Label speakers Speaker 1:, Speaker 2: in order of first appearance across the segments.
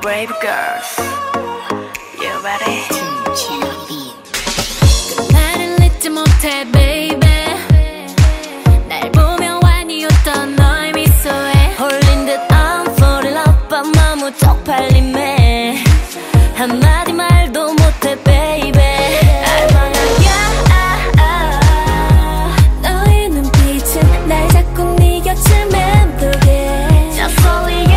Speaker 1: brave girls. You ready?
Speaker 2: 나를 잊지 못해 baby. 날 보며 완이었던 너의 미소에 홀린 듯 I'm falling up 밤 너무 쪽팔림에 한마디 말도 못해 baby. 너의 눈빛은 날 자꾸 네 곁을 맴돌게 Just only you.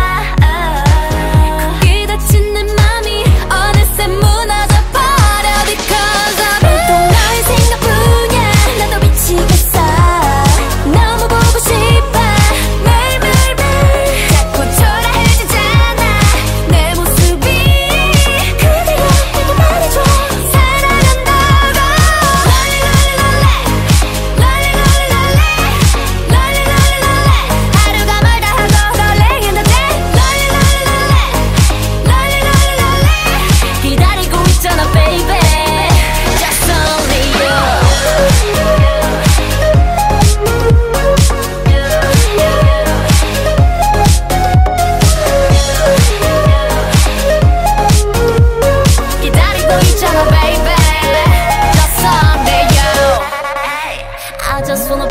Speaker 2: 굳게 닫힌 내 맘이 어느새 무너져 버려 Because of you. 또 너의 생각뿐이야. 나도 미치겠어. 너무 보고 싶어 매일매일매일. 자꾸 초라해지잖아 내 모습이. 그대가 내게 말해줘 사랑한다고. 하루가 멀다 하고 rolling in the day. 기다리고 있잖아 baby. Just only you. 기다리고 있잖아 baby. Just only you. I just wanna